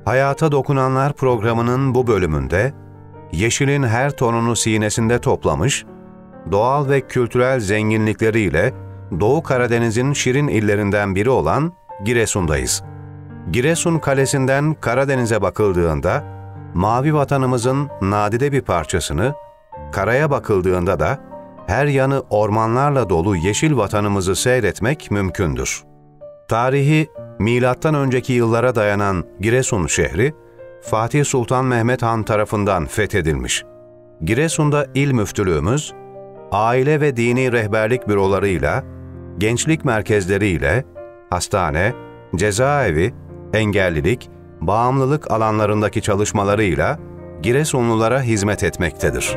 Hayata Dokunanlar programının bu bölümünde, yeşilin her tonunu sinesinde toplamış, doğal ve kültürel zenginlikleriyle Doğu Karadeniz'in şirin illerinden biri olan Giresun'dayız. Giresun Kalesi'nden Karadeniz'e bakıldığında, mavi vatanımızın nadide bir parçasını, karaya bakıldığında da her yanı ormanlarla dolu yeşil vatanımızı seyretmek mümkündür. Tarihi, milattan önceki yıllara dayanan Giresun şehri, Fatih Sultan Mehmet Han tarafından fethedilmiş. Giresun'da il müftülüğümüz, aile ve dini rehberlik bürolarıyla, gençlik merkezleriyle, hastane, cezaevi, engellilik, bağımlılık alanlarındaki çalışmalarıyla Giresunlulara hizmet etmektedir.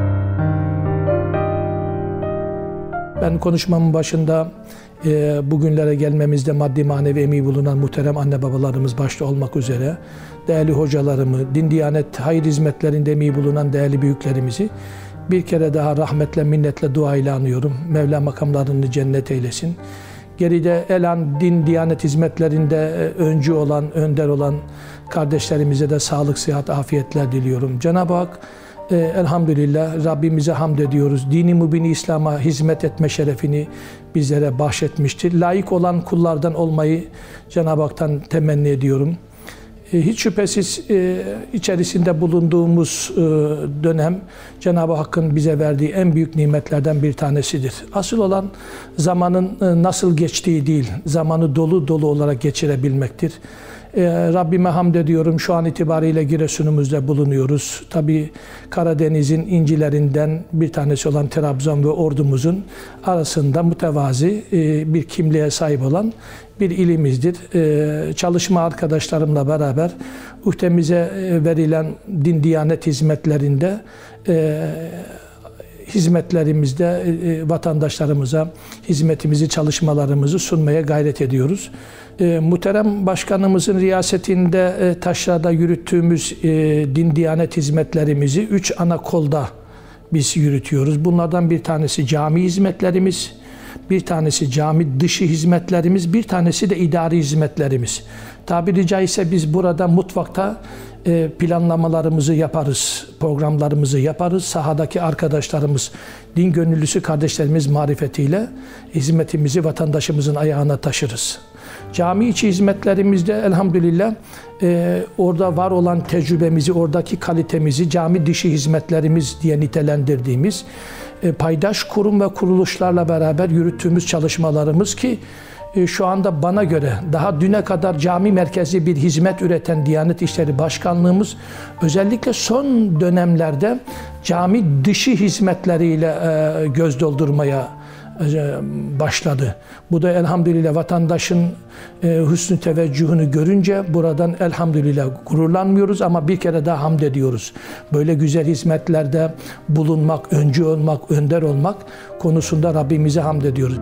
Ben konuşmamın başında bugünlere gelmemizde maddi manevi emeği bulunan muhterem anne babalarımız başta olmak üzere değerli hocalarımı, din diyanet hayır hizmetlerinde emeği bulunan değerli büyüklerimizi bir kere daha rahmetle minnetle dua ile anıyorum. Mevla makamlarını cennet eylesin. Geride elan din diyanet hizmetlerinde öncü olan, önder olan kardeşlerimize de sağlık, sıhhat, afiyetler diliyorum. Cenab-ı Hak elhamdülillah Rabbimize hamd ediyoruz. Dini mübin-i İslam'a hizmet etme şerefini bizlere bahşetmiştir. Layık olan kullardan olmayı Cenab-ı Hak'tan temenni ediyorum. Hiç şüphesiz içerisinde bulunduğumuz dönem Cenab-ı Hakk'ın bize verdiği en büyük nimetlerden bir tanesidir. Asıl olan zamanın nasıl geçtiği değil, zamanı dolu dolu olarak geçirebilmektir. Rabbime hamd ediyorum. Şu an itibariyle Giresun'umuzda bulunuyoruz. Tabii Karadeniz'in incilerinden bir tanesi olan Trabzon ve Ordumuzun arasında mütevazi bir kimliğe sahip olan bir ilimizdir. Çalışma arkadaşlarımla beraber ülkemize verilen din diyanet hizmetlerinde hizmetlerimizde vatandaşlarımıza hizmetimizi, çalışmalarımızı sunmaya gayret ediyoruz. Muhterem Başkanımızın riyasetinde taşrada yürüttüğümüz din diyanet hizmetlerimizi 3 ana kolda biz yürütüyoruz. Bunlardan bir tanesi cami hizmetlerimiz, bir tanesi cami dışı hizmetlerimiz, bir tanesi de idari hizmetlerimiz. Tabiri caizse biz burada mutfakta planlamalarımızı yaparız, programlarımızı yaparız. Sahadaki arkadaşlarımız, din gönüllüsü kardeşlerimiz marifetiyle hizmetimizi vatandaşımızın ayağına taşırız. Cami içi hizmetlerimizde elhamdülillah orada var olan tecrübemizi, oradaki kalitemizi cami dışı hizmetlerimiz diye nitelendirdiğimiz paydaş kurum ve kuruluşlarla beraber yürüttüğümüz çalışmalarımız ki şu anda bana göre daha düne kadar cami merkezli bir hizmet üreten Diyanet İşleri Başkanlığımız özellikle son dönemlerde cami dışı hizmetleriyle göz doldurmaya başladı. Bu da elhamdülillah vatandaşın hüsnü teveccühünü görünce buradan elhamdülillah gururlanmıyoruz ama bir kere daha hamd ediyoruz. Böyle güzel hizmetlerde bulunmak, öncü olmak, önder olmak konusunda Rabbimize hamd ediyoruz.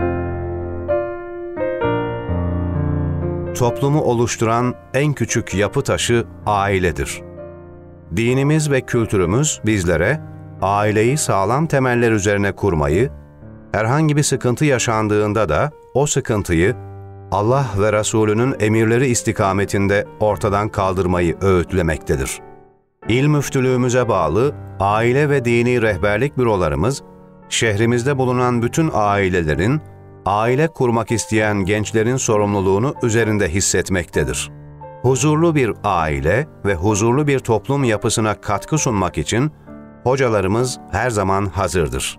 Toplumu oluşturan en küçük yapı taşı ailedir. Dinimiz ve kültürümüz bizlere aileyi sağlam temeller üzerine kurmayı, herhangi bir sıkıntı yaşandığında da o sıkıntıyı Allah ve Resulünün emirleri istikametinde ortadan kaldırmayı öğütlemektedir. İl müftülüğümüze bağlı aile ve dini rehberlik bürolarımız, şehrimizde bulunan bütün ailelerin, aile kurmak isteyen gençlerin sorumluluğunu üzerinde hissetmektedir. Huzurlu bir aile ve huzurlu bir toplum yapısına katkı sunmak için hocalarımız her zaman hazırdır.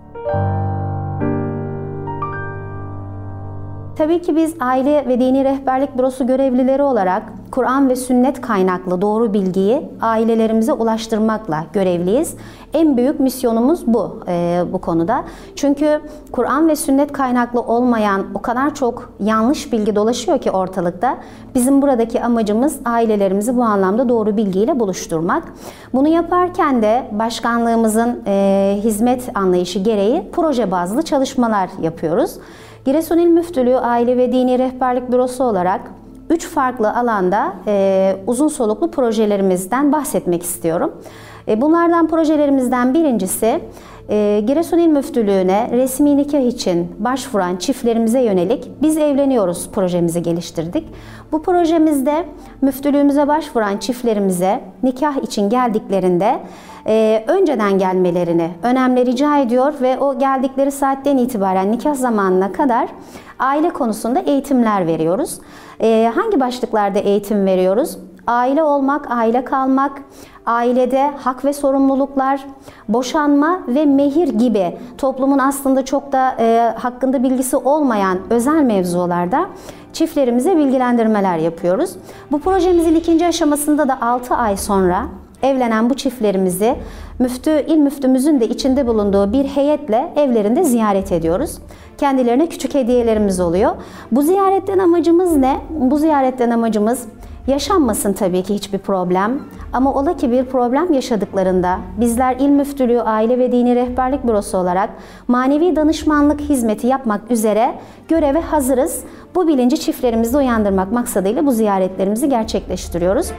Tabii ki biz aile ve dini rehberlik bürosu görevlileri olarak Kur'an ve sünnet kaynaklı doğru bilgiyi ailelerimize ulaştırmakla görevliyiz. En büyük misyonumuz bu konuda. Çünkü Kur'an ve sünnet kaynaklı olmayan o kadar çok yanlış bilgi dolaşıyor ki ortalıkta. Bizim buradaki amacımız ailelerimizi bu anlamda doğru bilgiyle buluşturmak. Bunu yaparken de başkanlığımızın hizmet anlayışı gereği proje bazlı çalışmalar yapıyoruz. Giresun İl Müftülüğü Aile ve Dini Rehberlik Bürosu olarak 3 farklı alanda uzun soluklu projelerimizden bahsetmek istiyorum. Bunlardan projelerimizden birincisi Giresun İl Müftülüğü'ne resmi nikah için başvuran çiftlerimize yönelik biz evleniyoruz projemizi geliştirdik. Bu projemizde müftülüğümüze başvuran çiftlerimize nikah için geldiklerinde önceden gelmelerini önemli rica ediyor ve o geldikleri saatten itibaren nikah zamanına kadar aile konusunda eğitimler veriyoruz. Hangi başlıklarda eğitim veriyoruz? Aile olmak, aile kalmak, ailede hak ve sorumluluklar, boşanma ve mehir gibi toplumun aslında çok da hakkında bilgisi olmayan özel mevzularda çiftlerimize bilgilendirmeler yapıyoruz. Bu projemizin ikinci aşamasında da 6 ay sonra evlenen bu çiftlerimizi il müftümüzün de içinde bulunduğu bir heyetle evlerinde ziyaret ediyoruz. Kendilerine küçük hediyelerimiz oluyor. Bu ziyaretten amacımız ne? Bu ziyaretten amacımız yaşanmasın tabii ki hiçbir problem. Ama ola ki bir problem yaşadıklarında bizler İl Müftülüğü Aile ve Dini Rehberlik Bürosu olarak manevi danışmanlık hizmeti yapmak üzere göreve hazırız. Bu bilinci çiftlerimizde uyandırmak maksadıyla bu ziyaretlerimizi gerçekleştiriyoruz.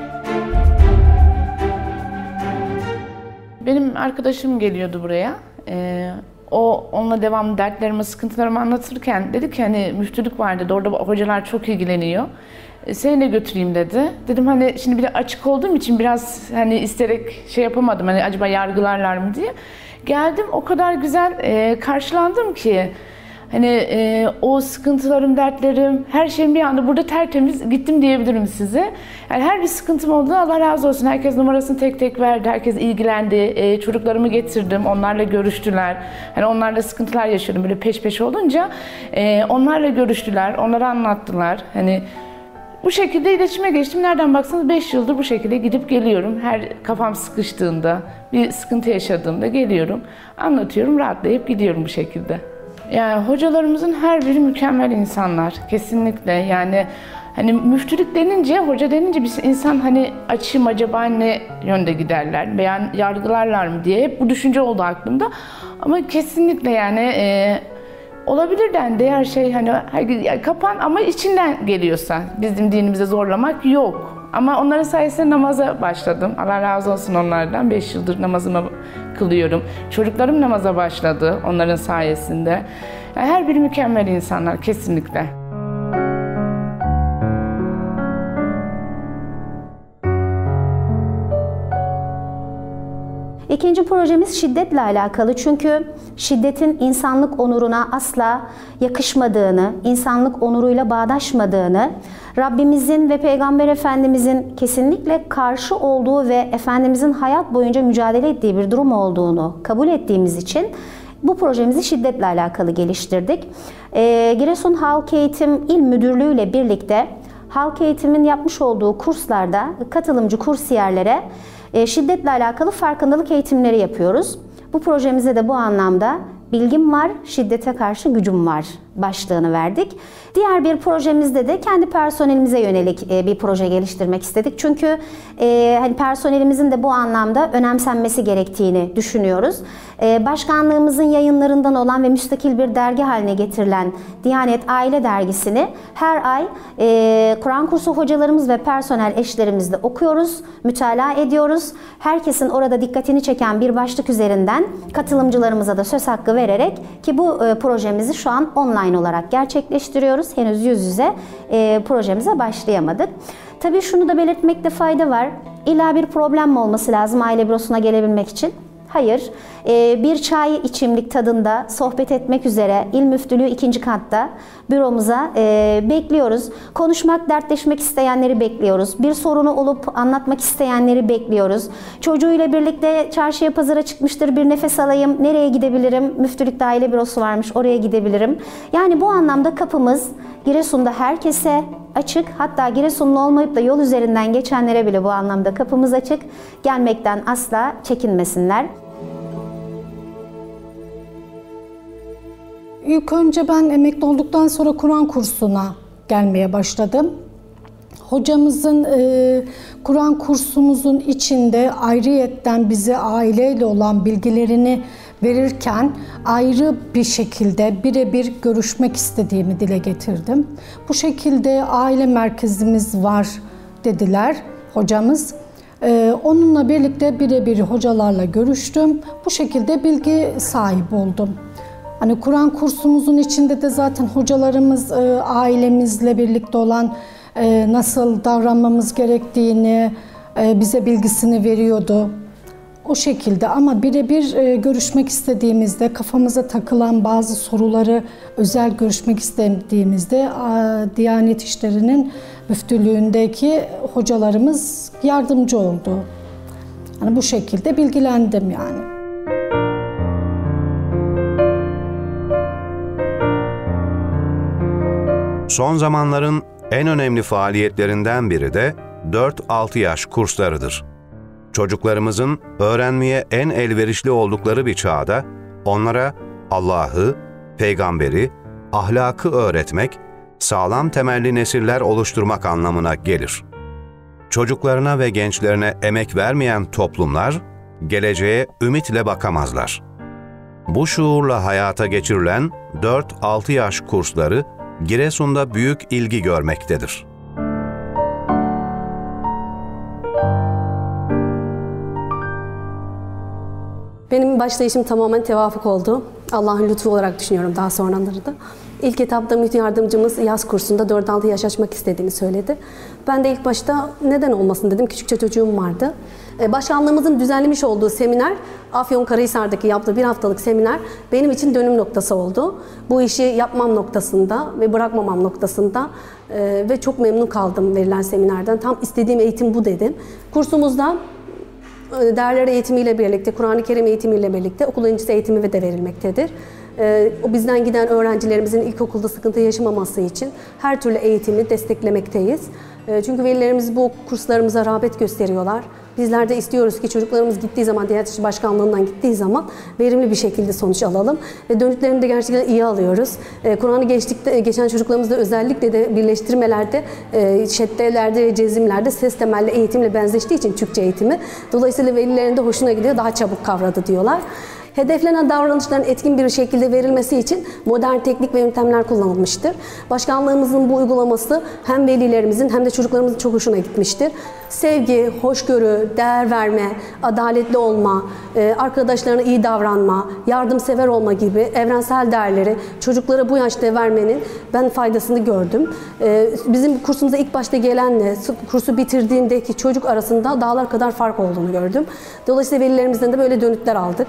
Benim arkadaşım geliyordu buraya. Onunla devamlı dertlerimi, sıkıntılarımı anlatırken dedi ki hani müftülük var dedi, orada hocalar çok ilgileniyor. Seni de götüreyim dedi. Dedim hani şimdi bir de açık olduğum için biraz hani isterek şey yapamadım hani acaba yargılarlar mı diye. Geldim o kadar güzel karşılandım ki hani o sıkıntılarım, dertlerim, her şeyim bir anda burada tertemiz gittim diyebilirim size. Yani her bir sıkıntım olduğunda Allah razı olsun. Herkes numarasını tek tek verdi, herkes ilgilendi. Çocuklarımı getirdim, onlarla görüştüler. Hani onlarla sıkıntılar yaşıyordum böyle peş peşe olunca. Onlarla görüştüler, onlara anlattılar. Hani bu şekilde iletişime geçtim. Nereden baksanız 5 yıldır bu şekilde gidip geliyorum. Her kafam sıkıştığında, bir sıkıntı yaşadığımda geliyorum, anlatıyorum, rahatlayıp gidiyorum bu şekilde. Yani hocalarımızın her biri mükemmel insanlar. Kesinlikle yani hani müftülük denince, hoca denince bir insan hani açayım acaba ne yönde giderler veya yargılarlar mı diye hep bu düşünce oldu aklımda. Ama kesinlikle yani olabilir dendi her şey hani kapan ama içinden geliyorsa bizim dinimize zorlamak yok. Ama onların sayesinde namaza başladım. Allah razı olsun onlardan. 5 yıldır namazımı kılıyorum. Çocuklarım namaza başladı onların sayesinde. Yani her biri mükemmel insanlar kesinlikle. İkinci projemiz şiddetle alakalı çünkü şiddetin insanlık onuruna asla yakışmadığını, insanlık onuruyla bağdaşmadığını, Rabbimizin ve Peygamber Efendimizin kesinlikle karşı olduğu ve Efendimizin hayat boyunca mücadele ettiği bir durum olduğunu kabul ettiğimiz için bu projemizi şiddetle alakalı geliştirdik. Giresun Halk Eğitim İl Müdürlüğü ile birlikte halk eğitimin yapmış olduğu kurslarda katılımcı kursiyerlere şiddetle alakalı farkındalık eğitimleri yapıyoruz. Bu projemize de bu anlamda bilgim var, şiddete karşı gücüm var başlığını verdik. Diğer bir projemizde de kendi personelimize yönelik bir proje geliştirmek istedik. Çünkü hani personelimizin de bu anlamda önemsenmesi gerektiğini düşünüyoruz. Başkanlığımızın yayınlarından olan ve müstakil bir dergi haline getirilen Diyanet Aile Dergisi'ni her ay Kur'an kursu hocalarımız ve personel eşlerimizle okuyoruz, mütalaa ediyoruz. Herkesin orada dikkatini çeken bir başlık üzerinden katılımcılarımıza da söz hakkı vererek ki bu projemizi şu an online olarak gerçekleştiriyoruz. Henüz yüz yüze projemize başlayamadık. Tabii şunu da belirtmekte fayda var. İlla bir problem mi olması lazım aile bürosuna gelebilmek için? Hayır. Bir çay içimlik tadında sohbet etmek üzere İl Müftülüğü 2. katta büromuza bekliyoruz. Konuşmak, dertleşmek isteyenleri bekliyoruz. Bir sorunu olup anlatmak isteyenleri bekliyoruz. Çocuğuyla birlikte çarşıya pazara çıkmıştır, bir nefes alayım, nereye gidebilirim? Müftülükte aile bürosu varmış, oraya gidebilirim. Yani bu anlamda kapımız Giresun'da herkese açık. Hatta Giresunlu olmayıp da yol üzerinden geçenlere bile bu anlamda kapımız açık. Gelmekten asla çekinmesinler. İlk önce ben emekli olduktan sonra Kur'an kursuna gelmeye başladım. Hocamızın Kur'an kursumuzun içinde ayrıyetten bize aileyle olan bilgilerini verirken ayrı bir şekilde birebir görüşmek istediğimi dile getirdim. Bu şekilde aile merkezimiz var dediler hocamız. Onunla birlikte birebir hocalarla görüştüm. Bu şekilde bilgi sahibi oldum. Hani Kur'an kursumuzun içinde de zaten hocalarımız ailemizle birlikte olan nasıl davranmamız gerektiğini bize bilgisini veriyordu. O şekilde ama birebir görüşmek istediğimizde, kafamıza takılan bazı soruları özel görüşmek istediğimizde Diyanet İşleri'nin müftülüğündeki hocalarımız yardımcı oldu. Yani bu şekilde bilgilendim yani. Son zamanların en önemli faaliyetlerinden biri de 4-6 yaş kurslarıdır. Çocuklarımızın öğrenmeye en elverişli oldukları bir çağda onlara Allah'ı, peygamberi, ahlakı öğretmek, sağlam temelli nesiller oluşturmak anlamına gelir. Çocuklarına ve gençlerine emek vermeyen toplumlar, geleceğe ümitle bakamazlar. Bu şuurla hayata geçirilen 4-6 yaş kursları Giresun'da büyük ilgi görmektedir. Benim başlayışım tamamen tevafuk oldu. Allah'ın lütfu olarak düşünüyorum daha sonraları da. İlk etapta müftü yardımcımız yaz kursunda 4-6 yaş açmak istediğini söyledi. Ben de ilk başta neden olmasın dedim. Küçükçe çocuğum vardı. Başkanlığımızın düzenlemiş olduğu seminer, Afyonkarahisar'daki yaptığı bir haftalık seminer benim için dönüm noktası oldu. Bu işi yapmam noktasında ve bırakmamam noktasında ve çok memnun kaldım verilen seminerden. Tam istediğim eğitim bu dedim. Kursumuzda değerler eğitimiyle birlikte, Kur'an-ı Kerim eğitimiyle birlikte okul öncesi eğitimi de verilmektedir. O bizden giden öğrencilerimizin ilkokulda sıkıntı yaşamaması için her türlü eğitimi desteklemekteyiz. Çünkü velilerimiz bu kurslarımıza rağbet gösteriyorlar. Bizler de istiyoruz ki çocuklarımız gittiği zaman, Diyanet İşleri Başkanlığı'ndan gittiği zaman verimli bir şekilde sonuç alalım. Ve dönütlerini de gerçekten iyi alıyoruz. Kur'an'ı geçen çocuklarımızda özellikle de birleştirmelerde, şeddelerde ve cezimlerde ses temelli eğitimle benzeştiği için Türkçe eğitimi. Dolayısıyla velilerin de hoşuna gidiyor, daha çabuk kavradı diyorlar. Hedeflenen davranışların etkin bir şekilde verilmesi için modern teknik ve yöntemler kullanılmıştır. Başkanlığımızın bu uygulaması hem velilerimizin hem de çocuklarımızın çok hoşuna gitmiştir. Sevgi, hoşgörü, değer verme, adaletli olma, arkadaşlarına iyi davranma, yardımsever olma gibi evrensel değerleri çocuklara bu yaşta vermenin ben faydasını gördüm. Bizim kursumuza ilk başta gelenle kursu bitirdiğindeki çocuk arasında dağlar kadar fark olduğunu gördüm. Dolayısıyla velilerimizden de böyle dönütler aldık.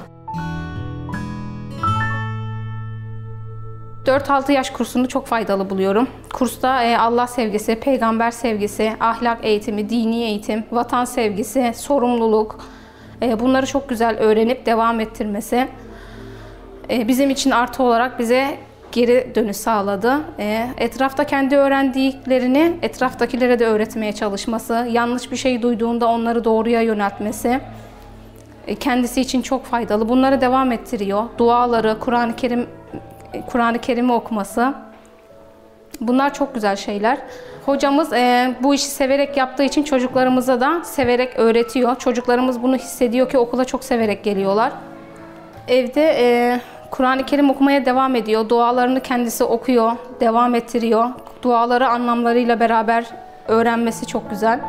4-6 yaş kursunu çok faydalı buluyorum. Kursta Allah sevgisi, peygamber sevgisi, ahlak eğitimi, dini eğitim, vatan sevgisi, sorumluluk, bunları çok güzel öğrenip devam ettirmesi bizim için artı olarak bize geri dönüş sağladı. Etrafta kendi öğrendiklerini etraftakilere de öğretmeye çalışması, yanlış bir şey duyduğunda onları doğruya yöneltmesi kendisi için çok faydalı. Bunları devam ettiriyor. Duaları, Kur'an-ı Kerim'i okuması. Bunlar çok güzel şeyler. Hocamız bu işi severek yaptığı için çocuklarımıza da severek öğretiyor. Çocuklarımız bunu hissediyor ki okula çok severek geliyorlar. Evde Kur'an-ı Kerim okumaya devam ediyor. Dualarını kendisi okuyor, devam ettiriyor. Duaları anlamlarıyla beraber öğrenmesi çok güzel.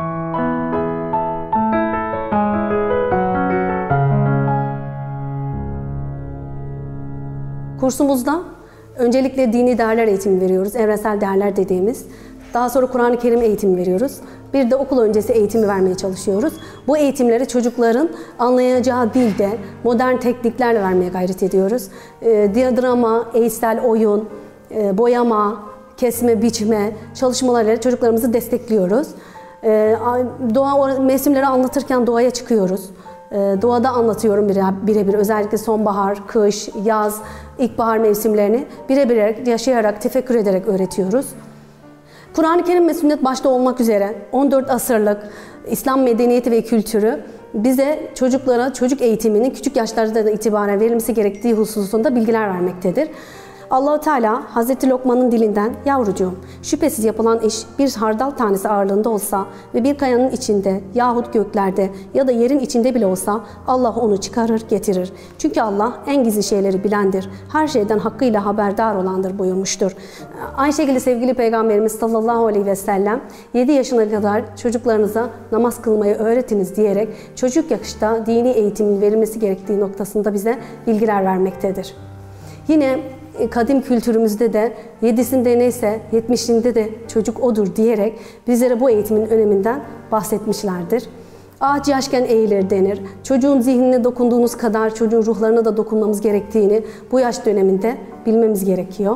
Kursumuzda öncelikle dini değerler eğitimi veriyoruz, evrensel değerler dediğimiz. Daha sonra Kur'an-ı Kerim eğitimi veriyoruz. Bir de okul öncesi eğitimi vermeye çalışıyoruz. Bu eğitimleri çocukların anlayacağı dilde modern tekniklerle vermeye gayret ediyoruz. Diyadrama, eğitsel oyun, boyama, kesme, biçme çalışmalarıyla çocuklarımızı destekliyoruz. Doğa mevsimleri anlatırken doğaya çıkıyoruz. Doğada anlatıyorum birebir. Özellikle sonbahar, kış, yaz, ilkbahar mevsimlerini birebir yaşayarak, tefekkür ederek öğretiyoruz. Kur'an-ı Kerim ve sünnet başta olmak üzere 14 asırlık İslam medeniyeti ve kültürü bize çocuklara çocuk eğitiminin küçük yaşlardan itibaren verilmesi gerektiği hususunda bilgiler vermektedir. Allah-u Teala Hazreti Lokman'ın dilinden "Yavrucuğum, şüphesiz yapılan iş bir hardal tanesi ağırlığında olsa ve bir kayanın içinde yahut göklerde ya da yerin içinde bile olsa Allah onu çıkarır getirir. Çünkü Allah en gizli şeyleri bilendir, her şeyden hakkıyla haberdar olandır" buyurmuştur. Aynı şekilde sevgili Peygamberimiz sallallahu aleyhi ve sellem 7 yaşına kadar çocuklarınıza namaz kılmayı öğretiniz diyerek çocuk yaşta dini eğitimin verilmesi gerektiği noktasında bize bilgiler vermektedir. Yine kadim kültürümüzde de 7'sinde neyse 70'inde de çocuk odur diyerek bizlere bu eğitimin öneminden bahsetmişlerdir. Ağaç yaşken eğilir denir. Çocuğun zihnine dokunduğunuz kadar çocuğun ruhlarına da dokunmamız gerektiğini bu yaş döneminde bilmemiz gerekiyor.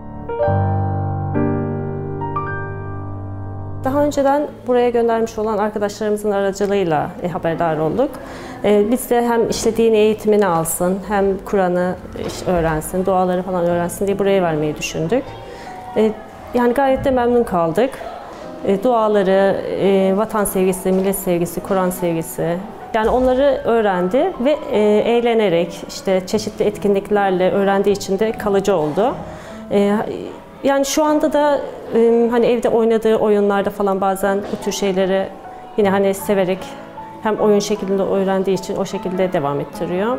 Daha önceden buraya göndermiş olan arkadaşlarımızın aracılığıyla haberdar olduk. Biz de hem işte dini eğitimini alsın, hem Kur'an'ı öğrensin, duaları falan öğrensin diye buraya vermeyi düşündük. Yani gayet de memnun kaldık. Duaları, vatan sevgisi, millet sevgisi, Kur'an sevgisi, yani onları öğrendi ve eğlenerek, işte çeşitli etkinliklerle öğrendiği için de kalıcı oldu. Yani şu anda da hani evde oynadığı oyunlarda falan bazen bu tür şeyleri yine hani severek hem oyun şeklinde öğrendiği için o şekilde devam ettiriyor.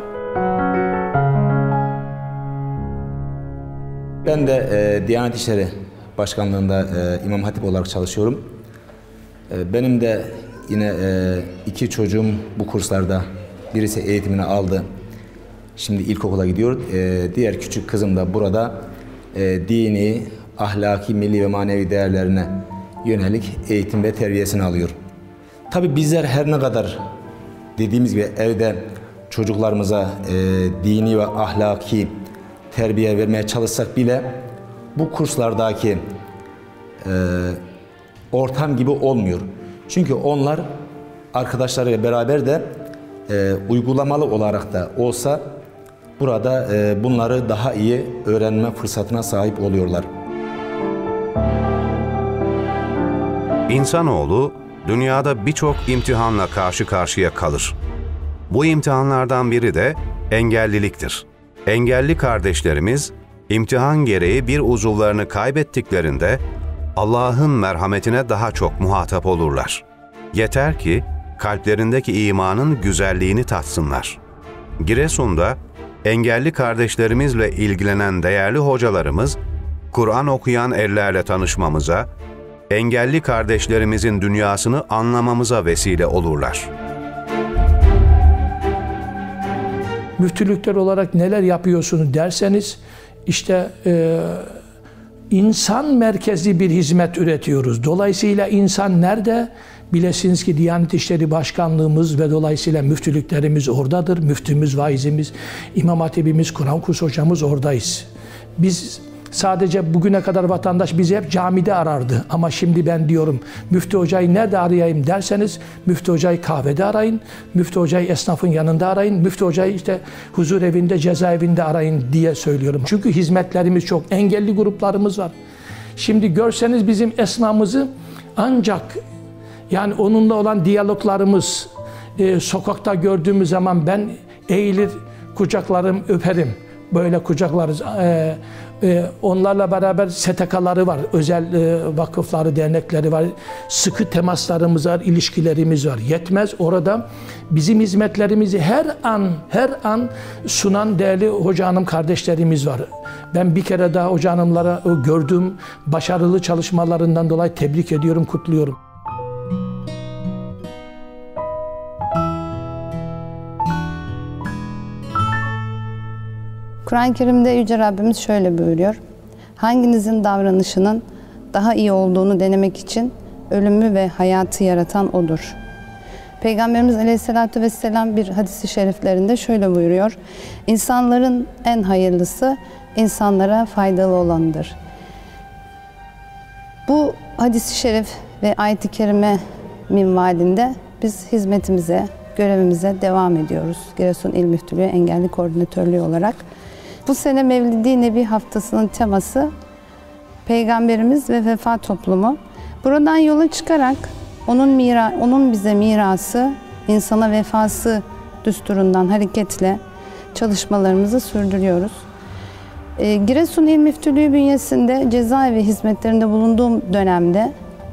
Ben de Diyanet İşleri Başkanlığı'nda İmam Hatip olarak çalışıyorum. Benim de yine 2 çocuğum bu kurslarda, birisi eğitimini aldı. Şimdi ilkokula gidiyor. Diğer küçük kızım da burada dini, ahlaki, milli ve manevi değerlerine yönelik eğitim ve terbiyesini alıyor. Tabii bizler her ne kadar dediğimiz gibi evde çocuklarımıza dini ve ahlaki terbiye vermeye çalışsak bile bu kurslardaki ortam gibi olmuyor. Çünkü onlar arkadaşlarıyla beraber de uygulamalı olarak da olsa burada bunları daha iyi öğrenme fırsatına sahip oluyorlar. İnsanoğlu dünyada birçok imtihanla karşı karşıya kalır. Bu imtihanlardan biri de engelliliktir. Engelli kardeşlerimiz imtihan gereği bir uzuvlarını kaybettiklerinde Allah'ın merhametine daha çok muhatap olurlar. Yeter ki kalplerindeki imanın güzelliğini tatsınlar. Giresun'da engelli kardeşlerimizle ilgilenen değerli hocalarımız, Kur'an okuyan ellerle tanışmamıza, engelli kardeşlerimizin dünyasını anlamamıza vesile olurlar. Müftülükler olarak neler yapıyorsunuz derseniz, işte insan merkezli bir hizmet üretiyoruz. Dolayısıyla insan nerede? Bilesiniz ki Diyanet İşleri Başkanlığımız ve dolayısıyla müftülüklerimiz oradadır. Müftümüz, vaizimiz, İmam Hatibimiz, Kur'an kursu hocamız oradayız. Biz sadece bugüne kadar vatandaş bizi hep camide arardı. Ama şimdi ben diyorum, müftü hocayı nerede arayayım derseniz, müftü hocayı kahvede arayın, müftü hocayı esnafın yanında arayın, müftü hocayı işte huzur evinde, cezaevinde arayın diye söylüyorum. Çünkü hizmetlerimiz çok, engelli gruplarımız var. Şimdi görseniz bizim esnafımızı ancak yani onunla olan diyaloglarımız, sokakta gördüğümüz zaman ben eğilir, kucaklarım, öperim. Böyle kucaklarız. Onlarla beraber STK'ları var, özel vakıfları, dernekleri var, sıkı temaslarımız var, ilişkilerimiz var. Yetmez, orada bizim hizmetlerimizi her an sunan değerli hoca hanım kardeşlerimiz var. Ben bir kere daha hoca hanımlara gördüğüm başarılı çalışmalarından dolayı tebrik ediyorum, kutluyorum. Kur'an-ı Kerim'de Yüce Rabbimiz şöyle buyuruyor: hanginizin davranışının daha iyi olduğunu denemek için ölümü ve hayatı yaratan O'dur. Peygamberimiz Aleyhisselatü Vesselam bir hadis-i şeriflerinde şöyle buyuruyor: İnsanların en hayırlısı insanlara faydalı olandır. Bu hadis-i şerif ve ayet-i kerime minvalinde biz hizmetimize, görevimize devam ediyoruz. Giresun İl Müftülüğü Engelli Koordinatörlüğü olarak. Bu sene Mevlid-i Nebi Haftası'nın teması Peygamberimiz ve Vefa Toplumu. Buradan yola çıkarak onun bize mirası, insana vefası düsturundan hareketle çalışmalarımızı sürdürüyoruz. Giresun İl Müftülüğü bünyesinde cezaevi hizmetlerinde bulunduğum dönemde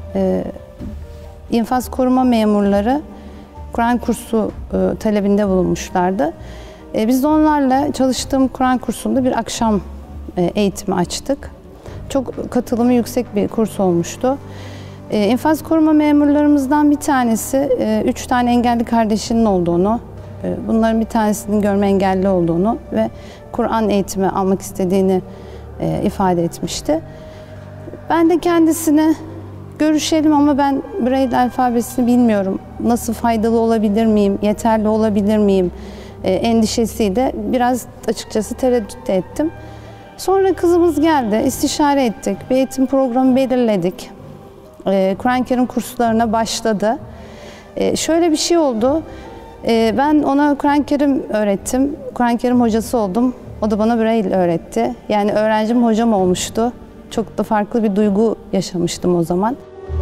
infaz koruma memurları Kur'an kursu talebinde bulunmuşlardı. Biz de onlarla çalıştığım Kur'an kursunda bir akşam eğitimi açtık. Çok katılımı yüksek bir kurs olmuştu. İnfaz koruma memurlarımızdan bir tanesi 3 tane engelli kardeşinin olduğunu, bunların bir tanesinin görme engelli olduğunu ve Kur'an eğitimi almak istediğini ifade etmişti. Ben de kendisine görüşelim ama ben Braille alfabesini bilmiyorum, nasıl faydalı olabilir miyim, yeterli olabilir miyim endişesiyle biraz açıkçası tereddüt ettim. Sonra kızımız geldi, istişare ettik, bir eğitim programı belirledik. Kur'an-ı Kerim kurslarına başladı. Şöyle bir şey oldu, ben ona Kur'an-ı Kerim öğrettim, Kur'an-ı Kerim hocası oldum, o da bana Braille öğretti. Yani öğrencim hocam olmuştu. Çok da farklı bir duygu yaşamıştım o zaman.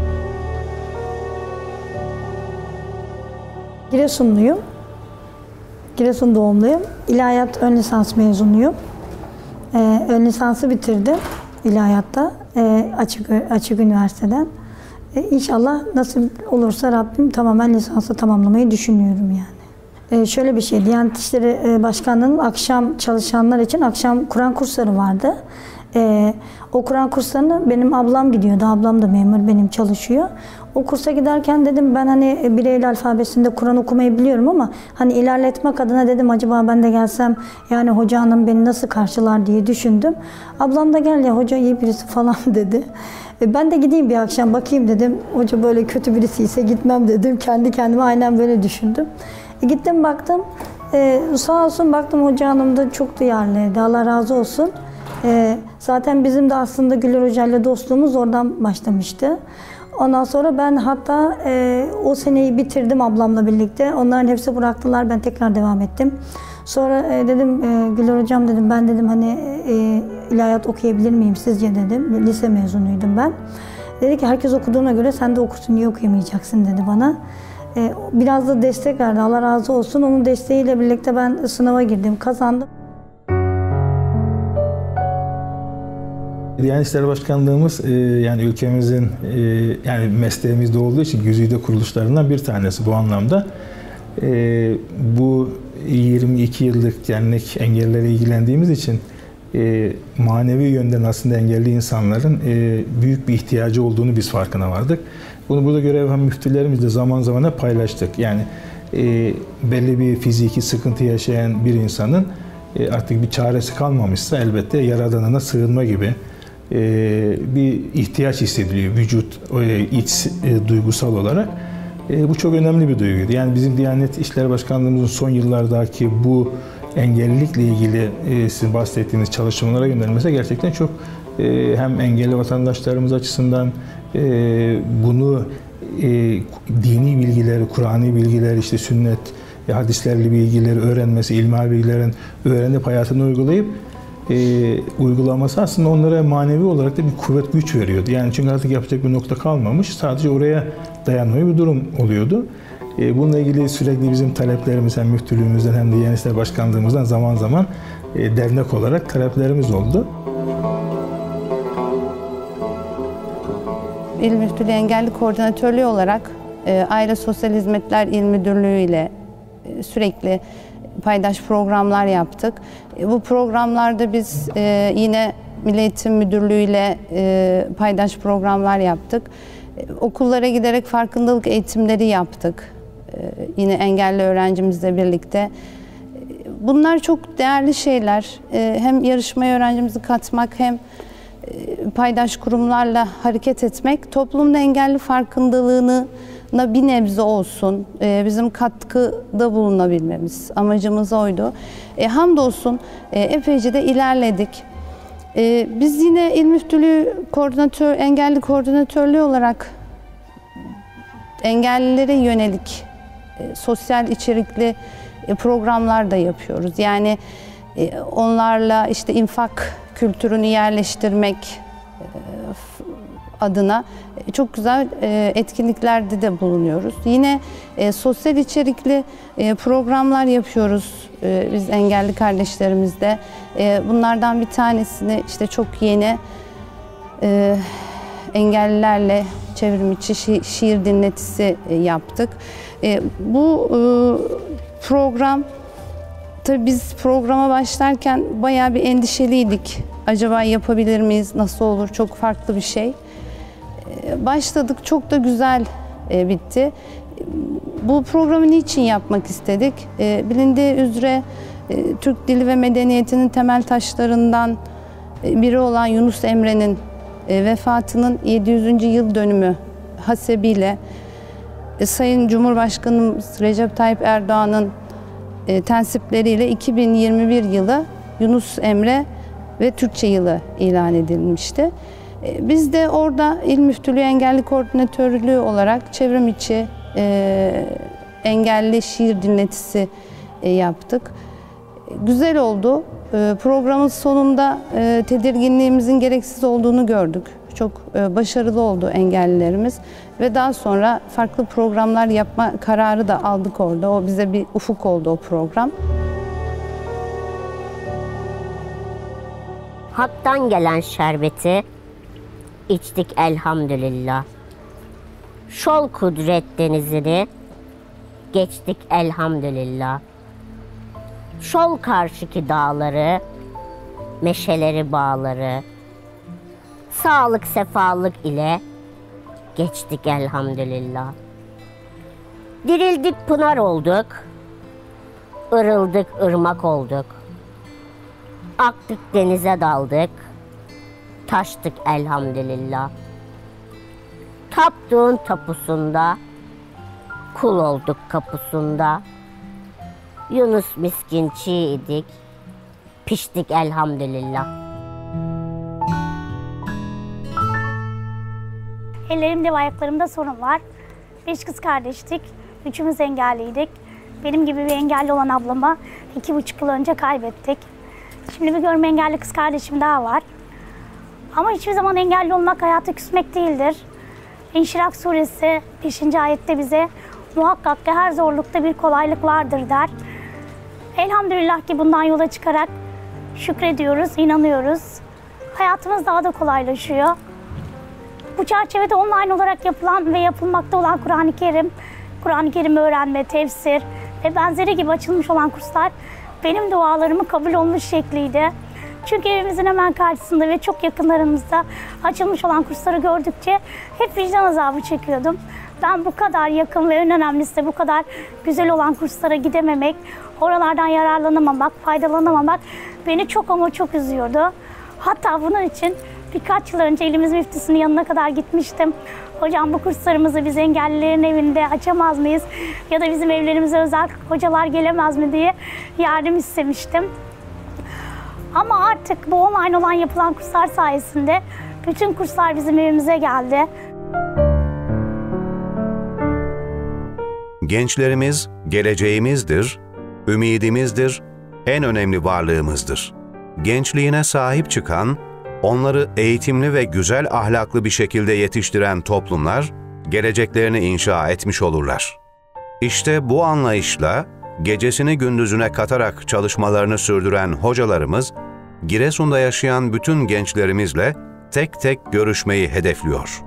Giresunluyum. Giresun doğumluyum. İlahiyat ön lisans mezunuyum. Ön lisansı bitirdim ilahiyatta. Açık Üniversiteden. İnşallah nasip olursa Rabbim tamamen lisansı tamamlamayı düşünüyorum yani. Şöyle bir şey, Diyanet İşleri Başkanlığı'nın akşam çalışanlar için akşam Kur'an kursları vardı. O Kur'an kurslarına benim ablam gidiyordu. Ablam da memur, benim çalışıyor. O kursa giderken dedim ben hani Braille alfabesinde Kur'an okumayı biliyorum ama hani ilerletmek adına dedim acaba ben de gelsem yani hoca hanım beni nasıl karşılar diye düşündüm. Ablam da gel ya hoca iyi birisi falan dedi. Ben de gideyim bir akşam bakayım dedim. Hoca böyle kötü birisi ise gitmem dedim. Kendi kendime aynen böyle düşündüm. Gittim baktım. Sağ olsun baktım hoca hanım da çok duyarlıydı. Allah razı olsun. Zaten bizim de aslında Güler Hoca ile dostluğumuz oradan başlamıştı. Ondan sonra ben hatta o seneyi bitirdim ablamla birlikte. Onların hepsi bıraktılar. Ben tekrar devam ettim. Sonra dedim Güler Hocam dedim ben dedim hani ilahiyat okuyabilir miyim sizce dedim. Lise mezunuydum ben. Dedi ki herkes okuduğuna göre sen de okursun niye okuyamayacaksın dedi bana. Biraz da destek verdi Allah razı olsun. Onun desteğiyle birlikte ben sınava girdim kazandım. Diyanet İşleri Başkanlığımız yani ülkemizin yani mesleğimizde olduğu için güzide kuruluşlarından bir tanesi bu anlamda. Bu 22 yıllık dernek engellilerle ilgilendiğimiz için manevi yönden aslında engelli insanların büyük bir ihtiyacı olduğunu biz farkına vardık. Bunu burada görev yapan müftülerimizle zaman zaman paylaştık. Yani belli bir fiziki sıkıntı yaşayan bir insanın artık bir çaresi kalmamışsa elbette Yaradan'ına sığınma gibi bir ihtiyaç hissediliyor vücut, iç duygusal olarak. Bu çok önemli bir duyguydu. Yani bizim Diyanet İşleri Başkanlığımızın son yıllardaki bu engellilikle ilgili sizin bahsettiğiniz çalışmalara yönelmesi gerçekten çok hem engelli vatandaşlarımız açısından bunu dini bilgileri, Kur'ani bilgiler, işte sünnet, hadislerle bilgileri öğrenmesi, ilmihal bilgilerin öğrenip hayatını uygulayıp uygulaması aslında onlara manevi olarak da bir kuvvet, güç veriyordu. Yani çünkü artık yapacak bir nokta kalmamış. Sadece oraya dayanmaya bir durum oluyordu. Bununla ilgili sürekli bizim taleplerimiz hem müftülüğümüzden hem de Diyanet İşleri Başkanlığımızdan zaman zaman dernek olarak taleplerimiz oldu. İl Müftülüğü Engelli Koordinatörlüğü olarak Aile Sosyal Hizmetler İl Müdürlüğü ile sürekli paydaş programlar yaptık. Bu programlarda biz yine Milli Eğitim Müdürlüğü ile paydaş programlar yaptık. Okullara giderek farkındalık eğitimleri yaptık. Yine engelli öğrencimizle birlikte. Bunlar çok değerli şeyler. Hem yarışmaya öğrencimizi katmak hem paydaş kurumlarla hareket etmek toplumda engelli farkındalığını bir nebze olsun bizim katkıda bulunabilmemiz amacımız oydu. Hamdolsun epeyce de ilerledik. Biz yine İl Müftülüğü Engelli Koordinatörlüğü olarak engellilere yönelik sosyal içerikli programlar da yapıyoruz. Yani onlarla işte infak kültürünü yerleştirmek, adına çok güzel etkinliklerde de bulunuyoruz. Yine sosyal içerikli programlar yapıyoruz biz engelli kardeşlerimizle. Bunlardan bir tanesini işte çok yeni engellilerle çevrim içi şiir dinletisi yaptık. Bu program, tabii biz programa başlarken bayağı bir endişeliydik. Acaba yapabilir miyiz, nasıl olur, çok farklı bir şey. Başladık, çok da güzel bitti. Bu programı niçin yapmak istedik? Bilindiği üzere Türk dili ve medeniyetinin temel taşlarından biri olan Yunus Emre'nin vefatının 700. yıl dönümü hasebiyle Sayın Cumhurbaşkanımız Recep Tayyip Erdoğan'ın tensipleriyle 2021 yılı Yunus Emre ve Türkçe yılı ilan edilmişti. Biz de orada İl Müftülüğü Engelli Koordinatörlüğü olarak çevrim içi engelli şiir dinletisi yaptık. Güzel oldu. Programın sonunda tedirginliğimizin gereksiz olduğunu gördük. Çok başarılı oldu engellilerimiz ve daha sonra farklı programlar yapma kararı da aldık orada. O bize bir ufuk oldu o program. Hak'tan gelen şerbeti içtik elhamdülillah. Şol kudret denizini geçtik elhamdülillah. Şol karşıki dağları, meşeleri bağları, sağlık sefalık ile geçtik elhamdülillah. Dirildik pınar olduk, ırıldık ırmak olduk. Aktık denize daldık, taştık elhamdülillah. Taptığın tapusunda, kul olduk kapusunda. Yunus miskin çiğ idik, piştik elhamdülillah. Ellerimde ve ayaklarımda sorun var. 5 kız kardeştik, 3'ümüz engelliydik. Benim gibi bir engelli olan ablamı 2,5 yıl önce kaybettik. Şimdi bir görme engelli kız kardeşim daha var. Ama hiçbir zaman engelli olmak hayata küsmek değildir. İnşirak suresi 5. ayette bize muhakkak ki her zorlukta bir kolaylık vardır der. Elhamdülillah ki bundan yola çıkarak şükrediyoruz, inanıyoruz. Hayatımız daha da kolaylaşıyor. Bu çerçevede online olarak yapılan ve yapılmakta olan Kur'an-ı Kerim öğrenme, tefsir ve benzeri gibi açılmış olan kurslar benim dualarımın kabul olmuş şekliydi. Çünkü evimizin hemen karşısında ve çok yakınlarımızda açılmış olan kursları gördükçe hep vicdan azabı çekiyordum. Ben bu kadar yakın ve en önemlisi de bu kadar güzel olan kurslara gidememek, oralardan yararlanamamak, faydalanamamak beni çok ama çok üzüyordu. Hatta bunun için birkaç yıl önce ilimiz müftüsünün yanına kadar gitmiştim. Hocam bu kurslarımızı biz engellilerin evinde açamaz mıyız? Ya da bizim evlerimize özel hocalar gelemez mi diye yardım istemiştim. Ama artık bu online olan yapılan kurslar sayesinde bütün kurslar bizim evimize geldi. Gençlerimiz geleceğimizdir, ümidimizdir, en önemli varlığımızdır. Gençliğine sahip çıkan, onları eğitimli ve güzel ahlaklı bir şekilde yetiştiren toplumlar, geleceklerini inşa etmiş olurlar. İşte bu anlayışla, gecesini gündüzüne katarak çalışmalarını sürdüren hocalarımız, Giresun'da yaşayan bütün gençlerimizle tek tek görüşmeyi hedefliyor.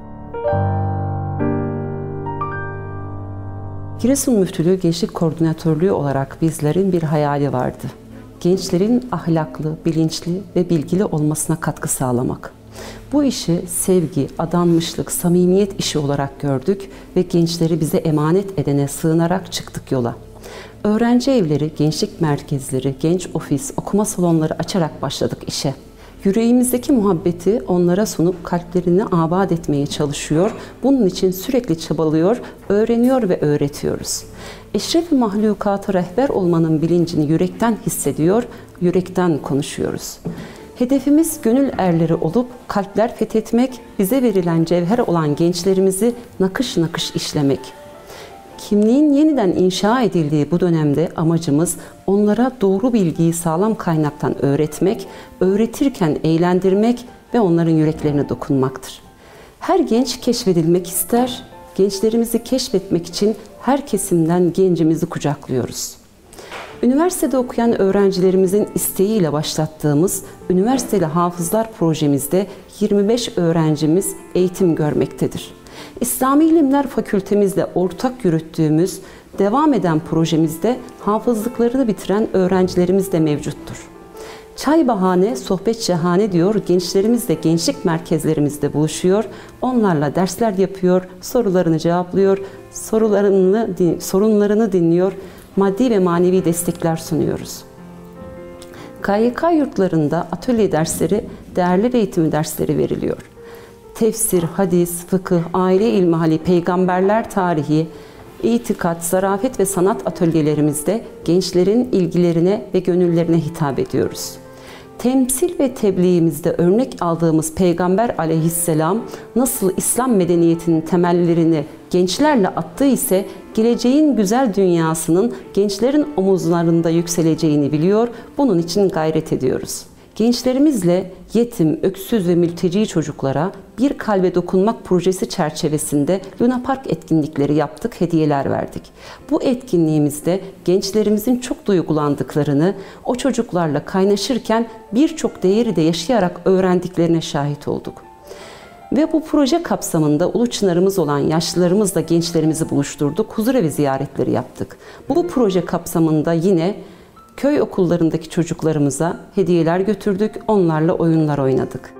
Giresun Müftülüğü Gençlik Koordinatörlüğü olarak bizlerin bir hayali vardı. Gençlerin ahlaklı, bilinçli ve bilgili olmasına katkı sağlamak. Bu işi sevgi, adanmışlık, samimiyet işi olarak gördük ve gençleri bize emanet edene sığınarak çıktık yola. Öğrenci evleri, gençlik merkezleri, genç ofis, okuma salonları açarak başladık işe. Yüreğimizdeki muhabbeti onlara sunup kalplerini abad etmeye çalışıyor. Bunun için sürekli çabalıyor, öğreniyor ve öğretiyoruz. Eşref-i mahlukata rehber olmanın bilincini yürekten hissediyor, yürekten konuşuyoruz. Hedefimiz gönül erleri olup kalpler fethetmek, bize verilen cevher olan gençlerimizi nakış nakış işlemek. Kimliğin yeniden inşa edildiği bu dönemde amacımız onlara doğru bilgiyi sağlam kaynaktan öğretmek, öğretirken eğlendirmek ve onların yüreklerine dokunmaktır. Her genç keşfedilmek ister. Gençlerimizi keşfetmek için her kesimden gencimizi kucaklıyoruz. Üniversitede okuyan öğrencilerimizin isteğiyle başlattığımız Üniversiteli Hafızlar projemizde 25 öğrencimiz eğitim görmektedir. İslami İlimler Fakültemizle ortak yürüttüğümüz devam eden projemizde hafızlıklarını bitiren öğrencilerimiz de mevcuttur. Çay bahane, sohbet şahane diyor, gençlerimizle gençlik merkezlerimizde buluşuyor, onlarla dersler yapıyor, sorularını cevaplıyor, sorunlarını dinliyor, maddi ve manevi destekler sunuyoruz. KYK yurtlarında atölye dersleri, değerler eğitimi dersleri veriliyor. Tefsir, hadis, fıkıh, aile ilmihali, peygamberler tarihi, itikat, zarafet ve sanat atölyelerimizde gençlerin ilgilerine ve gönüllerine hitap ediyoruz. Temsil ve tebliğimizde örnek aldığımız Peygamber aleyhisselam nasıl İslam medeniyetinin temellerini gençlerle attığı ise geleceğin güzel dünyasının gençlerin omuzlarında yükseleceğini biliyor, bunun için gayret ediyoruz. Gençlerimizle yetim, öksüz ve mülteci çocuklara Bir Kalbe Dokunmak projesi çerçevesinde Luna Park etkinlikleri yaptık, hediyeler verdik. Bu etkinliğimizde gençlerimizin çok duygulandıklarını, o çocuklarla kaynaşırken birçok değeri de yaşayarak öğrendiklerine şahit olduk. Ve bu proje kapsamında ulu çınarımız olan yaşlılarımızla gençlerimizi buluşturduk, huzurevi ziyaretleri yaptık. Bu proje kapsamında yine köy okullarındaki çocuklarımıza hediyeler götürdük, onlarla oyunlar oynadık.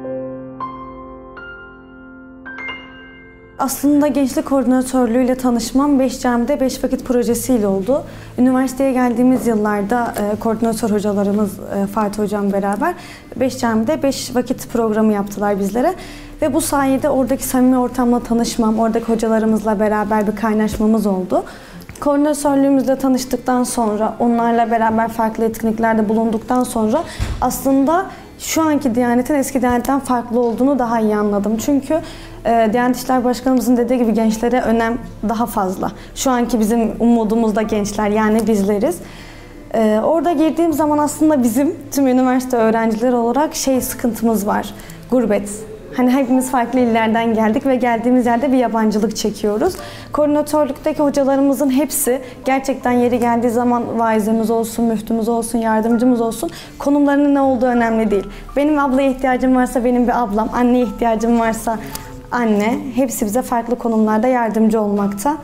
Aslında Gençlik Koordinatörlüğü ile tanışmam 5 Cami'de 5 vakit projesiyle oldu. Üniversiteye geldiğimiz yıllarda koordinatör hocalarımız Fatih Hocam beraber 5 Cami'de 5 vakit programı yaptılar bizlere. Ve bu sayede oradaki samimi ortamla tanışmam, oradaki hocalarımızla beraber bir kaynaşmamız oldu. Koordinatörlüğümüzle tanıştıktan sonra, onlarla beraber farklı etkinliklerde bulunduktan sonra aslında şu anki Diyanet'in eski Diyanet'ten farklı olduğunu daha iyi anladım. Çünkü Diyanet İşleri Başkanımızın dediği gibi gençlere önem daha fazla. Şu anki bizim umudumuz da gençler, yani bizleriz. Orada girdiğim zaman aslında bizim tüm üniversite öğrencileri olarak sıkıntımız var, gurbet. Hani hepimiz farklı illerden geldik ve geldiğimiz yerde bir yabancılık çekiyoruz. Koordinatörlükteki hocalarımızın hepsi gerçekten yeri geldiği zaman vaizimiz olsun, müftümüz olsun, yardımcımız olsun, konumlarının ne olduğu önemli değil. Benim ablaya ihtiyacım varsa benim bir ablam, anneye ihtiyacım varsa anne, hepsi bize farklı konumlarda yardımcı olmakta.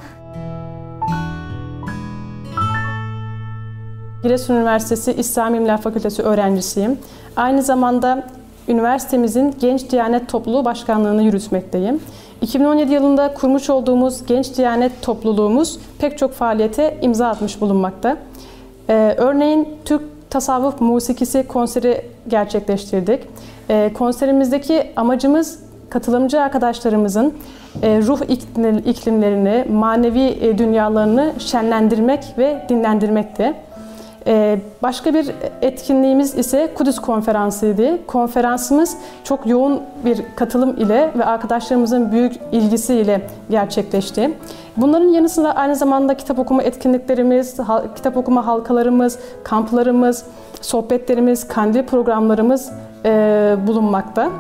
Giresun Üniversitesi İslami İlimler Fakültesi öğrencisiyim. Aynı zamanda üniversitemizin Genç Diyanet Topluluğu Başkanlığı'nı yürütmekteyim. 2017 yılında kurmuş olduğumuz Genç Diyanet Topluluğumuz pek çok faaliyete imza atmış bulunmakta. Örneğin Türk Tasavvuf Musikisi konseri gerçekleştirdik. Konserimizdeki amacımız katılımcı arkadaşlarımızın ruh iklimlerini, manevi dünyalarını şenlendirmek ve dinlendirmekti. Başka bir etkinliğimiz ise Kudüs Konferansı'ydı. Konferansımız çok yoğun bir katılım ile ve arkadaşlarımızın büyük ilgisiyle gerçekleşti. Bunların yanı sıra aynı zamanda kitap okuma etkinliklerimiz, kitap okuma halkalarımız, kamplarımız, sohbetlerimiz, kandil programlarımız bulunmakta.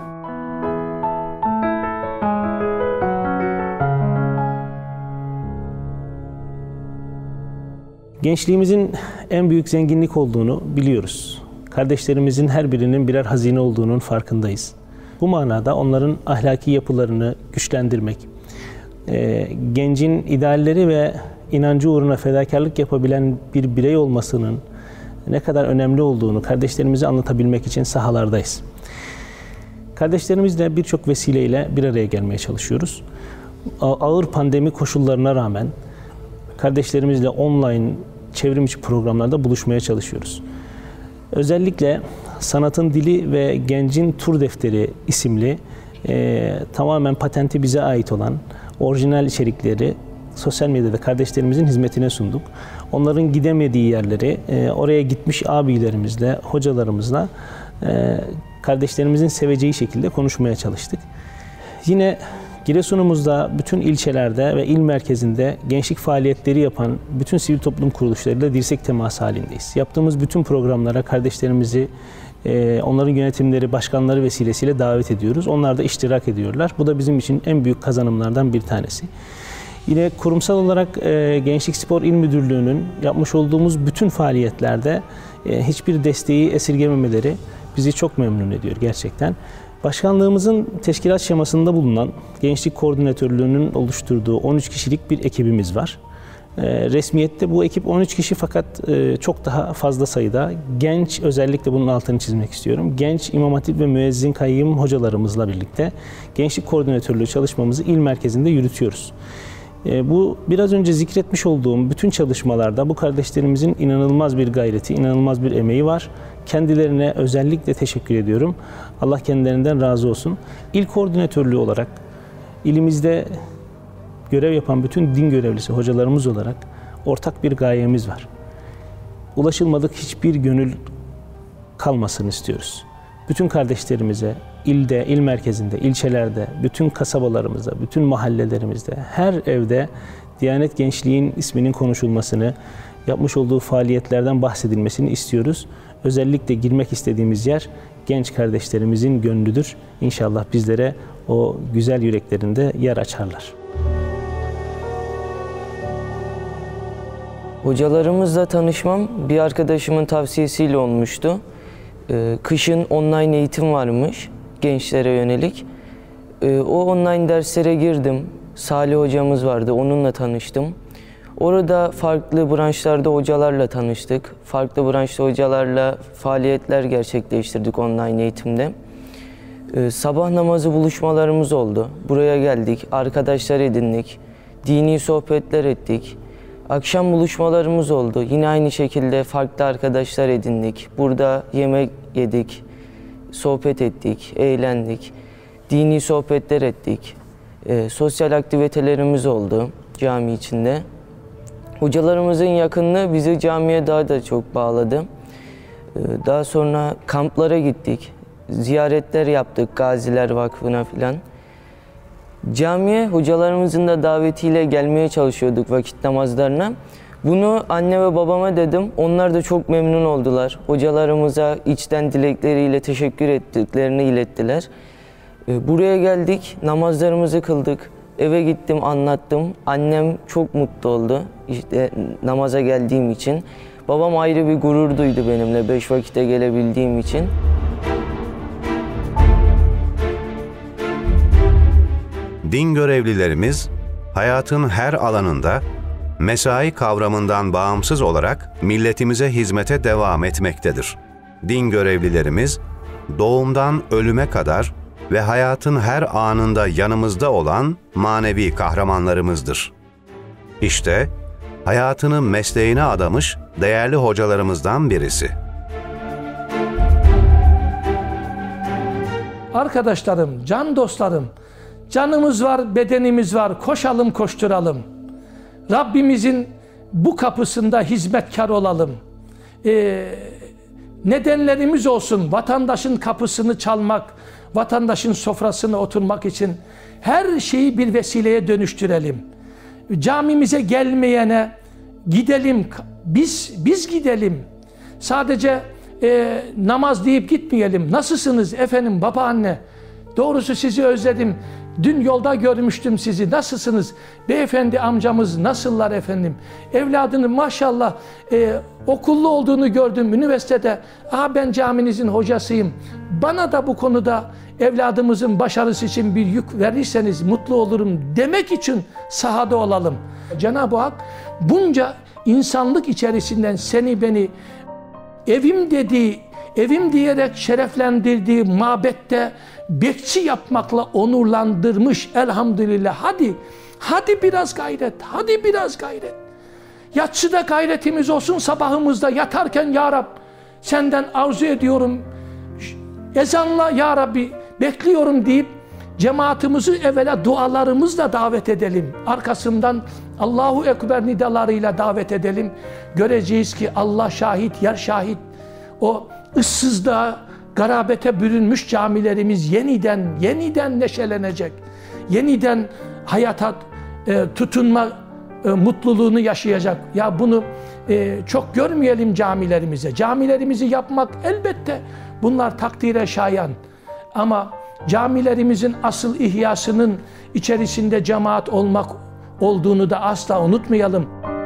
Gençliğimizin en büyük zenginlik olduğunu biliyoruz. Kardeşlerimizin her birinin birer hazine olduğunun farkındayız. Bu manada onların ahlaki yapılarını güçlendirmek, gencin idealleri ve inancı uğruna fedakarlık yapabilen bir birey olmasının ne kadar önemli olduğunu kardeşlerimize anlatabilmek için sahalardayız. Kardeşlerimizle birçok vesileyle bir araya gelmeye çalışıyoruz. Ağır pandemi koşullarına rağmen kardeşlerimizle online çevrim içi programlarda buluşmaya çalışıyoruz. Özellikle Sanatın Dili ve Gencin Tur Defteri isimli tamamen patenti bize ait olan orijinal içerikleri sosyal medyada kardeşlerimizin hizmetine sunduk. Onların gidemediği yerleri oraya gitmiş abilerimizle, hocalarımızla kardeşlerimizin seveceği şekilde konuşmaya çalıştık. Yine Giresun'umuzda bütün ilçelerde ve il merkezinde gençlik faaliyetleri yapan bütün sivil toplum kuruluşlarıyla dirsek teması halindeyiz. Yaptığımız bütün programlara kardeşlerimizi Onların yönetimleri, başkanları vesilesiyle davet ediyoruz. Onlar da iştirak ediyorlar. Bu da bizim için en büyük kazanımlardan bir tanesi. Yine kurumsal olarak Gençlik Spor İl Müdürlüğü'nün yapmış olduğumuz bütün faaliyetlerde hiçbir desteği esirgememeleri bizi çok memnun ediyor gerçekten. Başkanlığımızın teşkilat şemasında bulunan Gençlik Koordinatörlüğü'nün oluşturduğu 13 kişilik bir ekibimiz var. Resmiyette bu ekip 13 kişi fakat çok daha fazla sayıda genç, özellikle bunun altını çizmek istiyorum, genç İmam Hatip ve Müezzin Kayyım hocalarımızla birlikte Gençlik Koordinatörlüğü çalışmamızı il merkezinde yürütüyoruz. Bu biraz önce zikretmiş olduğum bütün çalışmalarda bu kardeşlerimizin inanılmaz bir gayreti, inanılmaz bir emeği var. Kendilerine özellikle teşekkür ediyorum. Allah kendilerinden razı olsun. İl koordinatörlüğü olarak ilimizde görev yapan bütün din görevlisi hocalarımız olarak ortak bir gayemiz var. Ulaşılmadık hiçbir gönül kalmasın istiyoruz. Bütün kardeşlerimize, ilde, il merkezinde, ilçelerde, bütün kasabalarımızda, bütün mahallelerimizde, her evde Diyanet Gençliğin isminin konuşulmasını, yapmış olduğu faaliyetlerden bahsedilmesini istiyoruz. Özellikle girmek istediğimiz yer genç kardeşlerimizin gönlüdür. İnşallah bizlere o güzel yüreklerinde yer açarlar. Hocalarımızla tanışmam bir arkadaşımın tavsiyesiyle olmuştu. Kışın online eğitim varmış gençlere yönelik. O online derslere girdim. Salih hocamız vardı, onunla tanıştım. Orada farklı branşlarda hocalarla tanıştık. Farklı branşta hocalarla faaliyetler gerçekleştirdik online eğitimde. Sabah namazı buluşmalarımız oldu. Buraya geldik, arkadaşlar edindik, dini sohbetler ettik. Akşam buluşmalarımız oldu. Yine aynı şekilde farklı arkadaşlar edindik. Burada yemek yedik, sohbet ettik, eğlendik. Dini sohbetler ettik. Sosyal aktivitelerimiz oldu cami içinde. Hocalarımızın yakınlığı bizi camiye daha da çok bağladı. Daha sonra kamplara gittik. Ziyaretler yaptık Gaziler Vakfı'na filan. Camiye hocalarımızın da davetiyle gelmeye çalışıyorduk vakit namazlarına. Bunu anne ve babama dedim. Onlar da çok memnun oldular. Hocalarımıza içten dilekleriyle teşekkür ettiklerini ilettiler. Buraya geldik, namazlarımızı kıldık. Eve gittim, anlattım. Annem çok mutlu oldu işte namaza geldiğim için. Babam ayrı bir gurur duydu benimle 5 vakite gelebildiğim için. Din görevlilerimiz hayatın her alanında mesai kavramından bağımsız olarak milletimize hizmete devam etmektedir. Din görevlilerimiz doğumdan ölüme kadar ve hayatın her anında yanımızda olan manevi kahramanlarımızdır. İşte hayatını mesleğine adamış değerli hocalarımızdan birisi. Arkadaşlarım, can dostlarım, canımız var, bedenimiz var, koşalım, koşturalım. Rabbimizin bu kapısında hizmetkar olalım. Nedenlerimiz olsun, vatandaşın kapısını çalmak, vatandaşın sofrasına oturmak için her şeyi bir vesileye dönüştürelim. Camimize gelmeyene gidelim, biz gidelim. Sadece namaz deyip gitmeyelim. Nasılsınız efendim, babaanne? Doğrusu sizi özledim. Dün yolda görmüştüm sizi. Nasılsınız? Beyefendi amcamız nasıllar efendim? Evladının maşallah okullu olduğunu gördüm üniversitede. Ben caminizin hocasıyım. Bana da bu konuda evladımızın başarısı için bir yük verirseniz mutlu olurum demek için sahada olalım. Cenab-ı Hak bunca insanlık içerisinden seni beni evim dediği, evim diyerek şereflendirdiği mabette bekçi yapmakla onurlandırmış elhamdülillah. Hadi biraz gayret, hadi biraz gayret. Yatsıda gayretimiz olsun, sabahımızda yatarken ya Rab senden arzu ediyorum, ezanla ya Rabbi bekliyorum deyip cemaatimizi evvela dualarımızla davet edelim. Arkasından Allahu Ekber nidalarıyla davet edelim. Göreceğiz ki Allah şahit, yer şahit. O ıssızlığa, garabete bürünmüş camilerimiz yeniden neşelenecek. Yeniden hayata tutunma mutluluğunu yaşayacak. Ya bunu çok görmeyelim camilerimize. Camilerimizi yapmak elbette bunlar takdire şayan. Ama camilerimizin asıl ihyasının içerisinde cemaat olmak olduğunu da asla unutmayalım.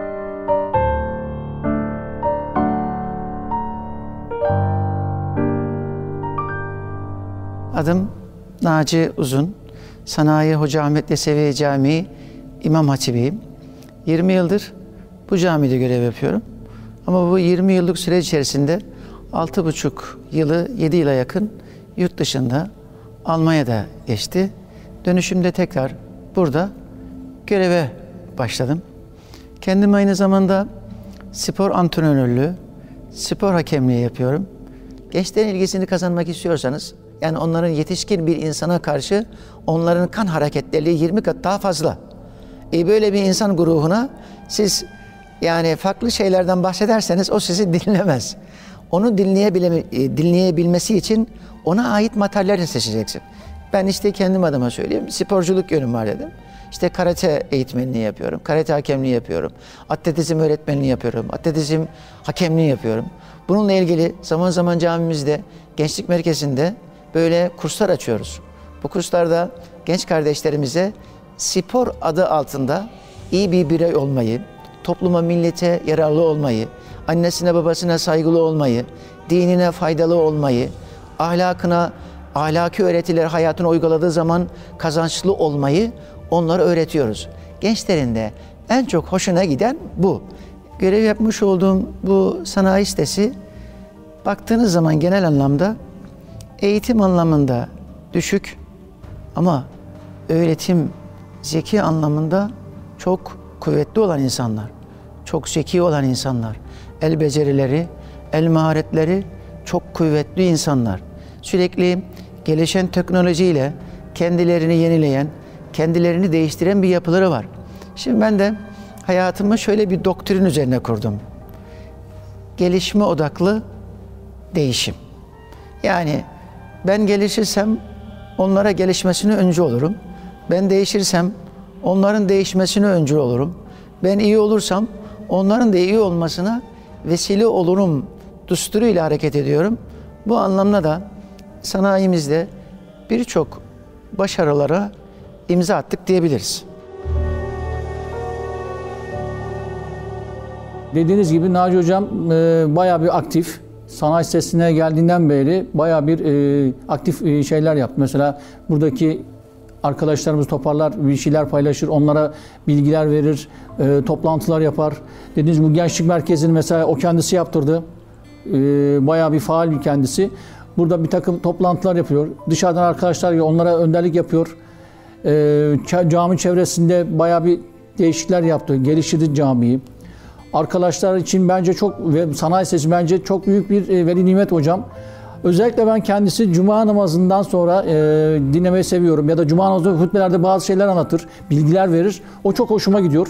Adım Naci Uzun. Sanayi Hoca Ahmet Yesevi Camii İmam Hatibiyim. 20 yıldır bu camide görev yapıyorum. Ama bu 20 yıllık süre içerisinde 6,5 yılı 7 yıla yakın yurt dışında Almanya'da geçti. Dönüşümde tekrar burada göreve başladım. Kendim aynı zamanda spor antrenörlüğü, spor hakemliği yapıyorum. Gençlerin ilgisini kazanmak istiyorsanız, yani onların yetişkin bir insana karşı onların kan hareketleri 20 kat daha fazla. Böyle bir insan grubuna siz yani farklı şeylerden bahsederseniz o sizi dinlemez. Onu dinleyebilmesi için ona ait materyaller seçeceksin. Ben işte kendim adıma söyleyeyim, sporculuk yönüm var dedim. İşte karate eğitmenliği yapıyorum, karate hakemliği yapıyorum, atletizm öğretmenliği yapıyorum, atletizm hakemliği yapıyorum. Bununla ilgili zaman zaman camimizde, gençlik merkezinde böyle kurslar açıyoruz. Bu kurslarda genç kardeşlerimize spor adı altında iyi bir birey olmayı, topluma, millete yararlı olmayı, annesine babasına saygılı olmayı, dinine faydalı olmayı, ahlaki öğretileri hayatına uyguladığı zaman kazançlı olmayı onlara öğretiyoruz. Gençlerin de en çok hoşuna giden bu. Görev yapmış olduğum bu sanayi sitesi baktığınız zaman genel anlamda eğitim anlamında düşük ama öğretim, zeki anlamında çok kuvvetli olan insanlar, çok zeki olan insanlar, el becerileri, el maharetleri çok kuvvetli insanlar. Sürekli gelişen teknolojiyle kendilerini yenileyen, kendilerini değiştiren bir yapıları var. Şimdi ben de hayatımı şöyle bir doktrin üzerine kurdum. Gelişme odaklı değişim. Yani ben gelişirsem onlara gelişmesine öncü olurum. Ben değişirsem onların değişmesine öncü olurum. Ben iyi olursam onların da iyi olmasına vesile olurum düsturuyla hareket ediyorum. Bu anlamda da sanayimizde birçok başarılara imza attık diyebiliriz. Dediğiniz gibi Naci Hocam bayağı bir aktif. Sanayi sitesine geldiğinden beri bayağı bir aktif şeyler yaptı. Mesela buradaki arkadaşlarımız toparlar, bir şeyler paylaşır, onlara bilgiler verir, toplantılar yapar. Dediğiniz gibi gençlik merkezini mesela o kendisi yaptırdı. Bayağı bir faal bir kendisi. Burada bir takım toplantılar yapıyor. Dışarıdan arkadaşlar onlara önderlik yapıyor. Cami çevresinde bayağı bir değişiklikler yaptı. Geliştirdi camiyi. Arkadaşlar için bence çok ve sanayi sitesi bence çok büyük bir veli nimet hocam. Özellikle ben kendisi cuma namazından sonra dinlemeyi seviyorum. Ya da cuma namazı hutbelerde bazı şeyler anlatır, bilgiler verir. O çok hoşuma gidiyor.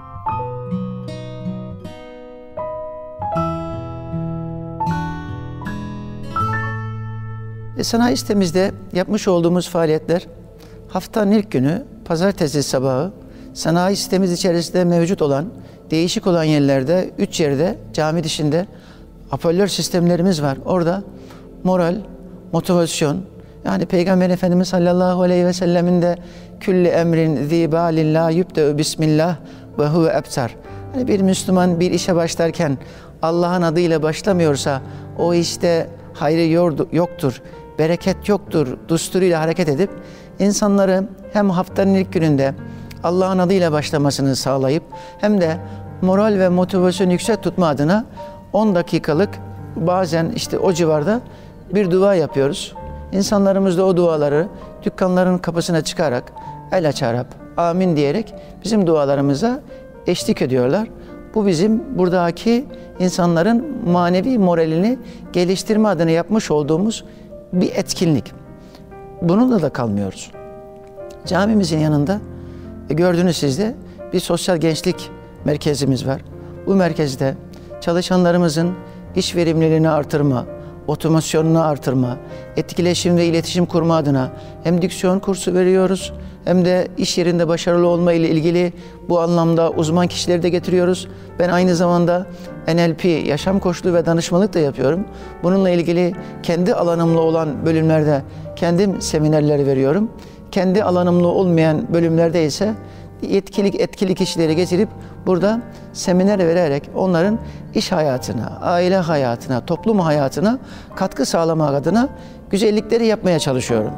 Sanayi sitemizde yapmış olduğumuz faaliyetler haftanın ilk günü pazartesi sabahı sanayi sitemiz içerisinde mevcut olan değişik olan yerlerde 3 yerde cami dışında hoparlör sistemlerimiz var. Orada moral, motivasyon, yani Peygamber Efendimiz sallallahu aleyhi ve sellemin de külli emrin zibalin la yubde'u bismillah ve huve ebtar. Hani bir Müslüman bir işe başlarken Allah'ın adıyla başlamıyorsa o işte hayrı yoktur, bereket yoktur düsturuyla hareket edip insanları hem haftanın ilk gününde Allah'ın adıyla başlamasını sağlayıp hem de moral ve motivasyon yüksek tutma adına 10 dakikalık bazen işte o civarda bir dua yapıyoruz. İnsanlarımız da o duaları dükkanların kapısına çıkarak el açarak amin diyerek bizim dualarımıza eşlik ediyorlar. Bu bizim buradaki insanların manevi moralini geliştirme adına yapmış olduğumuz bir etkinlik. Bununla da kalmıyoruz. Camimizin yanında gördüğünüz sizde bir sosyal gençlik merkezimiz var. Bu merkezde çalışanlarımızın iş verimliliğini artırma, otomasyonunu artırma, etkileşim ve iletişim kurma adına hem diksiyon kursu veriyoruz hem de iş yerinde başarılı olma ile ilgili bu anlamda uzman kişileri de getiriyoruz. Ben aynı zamanda NLP, yaşam koçluğu ve danışmanlık da yapıyorum. Bununla ilgili kendi alanımla olan bölümlerde kendim seminerleri veriyorum. Kendi alanımla olmayan bölümlerde ise etkili kişileri getirip burada seminer vererek onların iş hayatına, aile hayatına, toplum hayatına katkı sağlamak adına güzellikleri yapmaya çalışıyorum.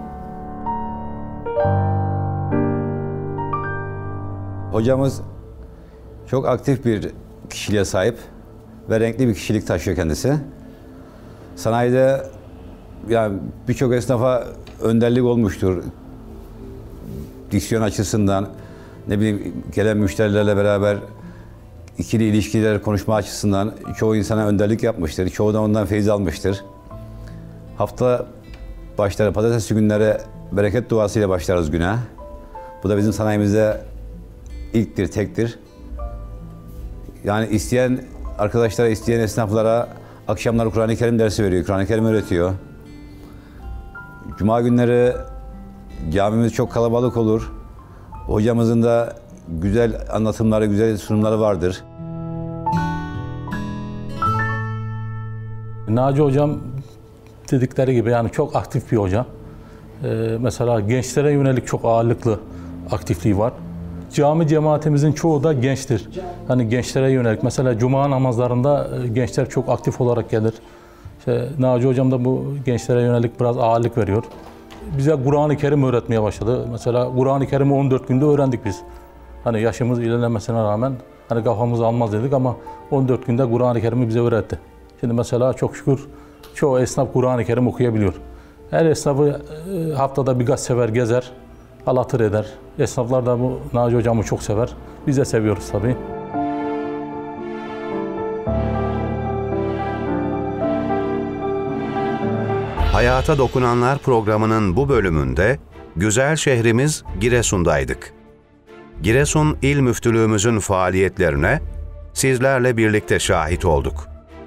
Hocamız çok aktif bir kişiliğe sahip ve renkli bir kişilik taşıyor kendisi. Sanayide yani birçok esnafa önderlik olmuştur. Diksiyon açısından, ne bileyim gelen müşterilerle beraber ikili ilişkiler konuşma açısından çoğu insana önderlik yapmıştır. Çoğu da ondan feyiz almıştır. Hafta başları, pazartesi günleri bereket duasıyla başlarız güne. Bu da bizim sanayimizde ilktir, tektir. Yani isteyen arkadaşlara, isteyen esnaflara akşamları Kur'an-ı Kerim dersi veriyor, Kur'an-ı Kerim öğretiyor. Cuma günleri camimiz çok kalabalık olur. Hocamızın da güzel anlatımları, güzel sunumları vardır. Naci hocam dedikleri gibi yani çok aktif bir hoca. Mesela gençlere yönelik çok ağırlıklı aktifliği var. Cami cemaatimizin çoğu da gençtir. Hani gençlere yönelik. Mesela cuma namazlarında gençler çok aktif olarak gelir. İşte Naci hocam da bu gençlere yönelik biraz ağırlık veriyor. Bize Kur'an-ı Kerim öğretmeye başladı. Mesela Kur'an-ı Kerim'i 14 günde öğrendik biz. Hani yaşımız ilerlemesine rağmen hani kafamızı almaz dedik ama 14 günde Kur'an-ı Kerim'i bize öğretti. Şimdi mesela çok şükür çoğu esnaf Kur'an-ı Kerim okuyabiliyor. Her esnafı haftada birkaç sefer gezer, alatır eder. Esnaflar da bu Naci hocamı çok sever. Biz de seviyoruz tabii. Hayata Dokunanlar programının bu bölümünde güzel şehrimiz Giresun'daydık. Giresun İl Müftülüğümüzün faaliyetlerine sizlerle birlikte şahit olduk.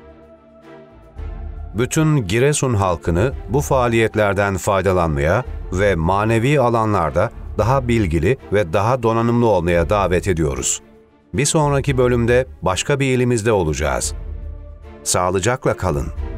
Bütün Giresun halkını bu faaliyetlerden faydalanmaya ve manevi alanlarda daha bilgili ve daha donanımlı olmaya davet ediyoruz. Bir sonraki bölümde başka bir ilimizde olacağız. Sağlıcakla kalın.